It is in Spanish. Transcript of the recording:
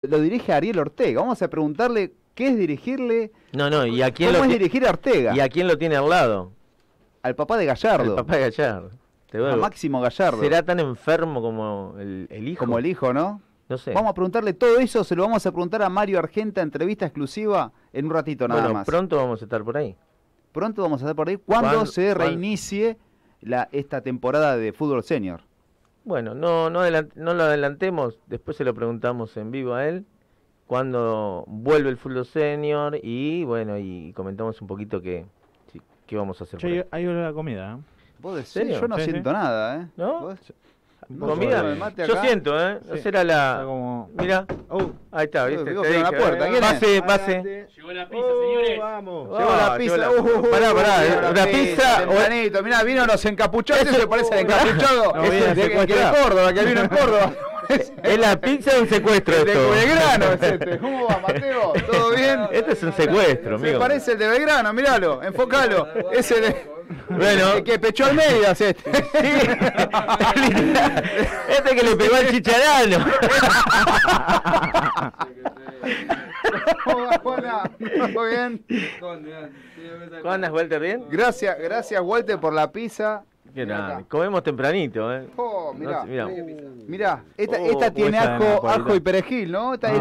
lo dirige Ariel Ortega. Vamos a preguntarle qué es dirigirle. No, ¿y a quién ¿Cómo lo es dirigir a Ortega? ¿Y a quién lo tiene al lado? Al papá de Gallardo. El papá de Gallardo. A Máximo Gallardo. ¿Será tan enfermo como el hijo? Como el hijo, ¿no? No sé. Vamos a preguntarle todo eso, se lo vamos a preguntar a Mario Argenta, entrevista exclusiva en un ratito nada más. Pronto vamos a estar por ahí. Pronto vamos a estar por ahí, cuando se reinicie esta temporada de fútbol senior. Bueno, no lo adelantemos, después se lo preguntamos en vivo a él, cuando vuelve el fútbol senior y bueno, y comentamos un poquito qué vamos a hacer. Che, hay hora de la comida, ¿eh? ¿Vos decís? Yo no siento nada, ¿eh? ¿No? ¿Vos? Comida, yo siento, ¿eh? No será la... Como... Mira, ahí está, ¿viste? Te dije, la puerta. ¿Quién es? Pase. Llegó la pizza, señores. Vamos. Llegó la pizza. Pará, la pizza. Tempranito, mirá, vino los encapuchados. Eso se parece al encapuchado de Córdoba, que vino en Córdoba. Es la pizza de un secuestro De esto. Belgrano es este. ¿Cómo va, Mateo? ¿Todo bien? Este es un secuestro, amigo. Se parece el de Belgrano, míralo, enfócalo. Ese de... Bueno, el que pechó al medio es este. Sí. Este que le pegó al Chicharano. ¿Cómo va, Juana? ¿Todo bien? ¿Cómo andas, Walter? ¿Bien? Gracias, Walter, por la pizza. Qué grande. Comemos tempranito, ¿eh? Oh, mirá. Mirá. Mirá, esta tiene ajo y perejil, ¿no?